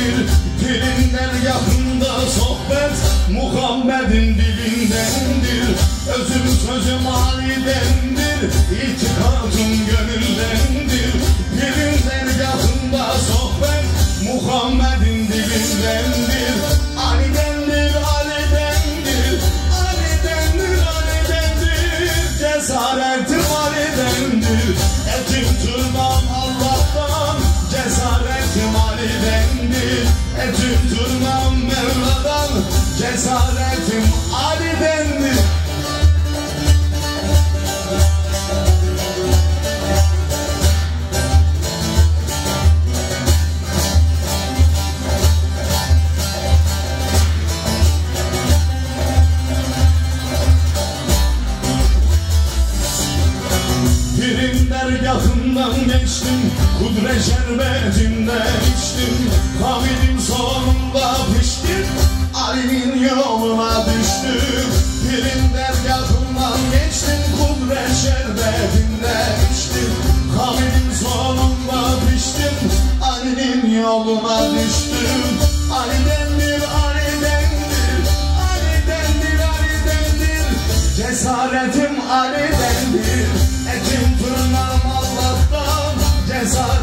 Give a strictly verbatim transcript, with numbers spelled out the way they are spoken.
Ali'dendir. Dilinler yakında sohbet Muhammed'in dilindendir. Özüm sözüm Ali'dendir, itikadım gönüldendir. Dilinler yakında sohbet Muhammed'in dilindendir. Ali'dendir, Ali'dendir, Ali'dendir, Ali'dendir. Cesaretim Ali'dendir, etim tırnağım Allah'tan. Cesaretim Ali'dendir, etim tırnağım Mevla'dan. Cesaretim Ali'dendir. Birinler yakından geçtim, kudret şerbetinden içtim. Hamid'in sonunda piştim, Ali'nin yoluna düştüm. Birinler yakından geçtim, kudret şerbetinden içtim. Hamid'in sonunda piştim, Ali'nin yoluna düştüm. Ali'dendir, Ali'dendir, Ali'dendir, Ali'dendir. Cesaretim Ali'dendir, etim tırnağım Allah'tan. Cesaretim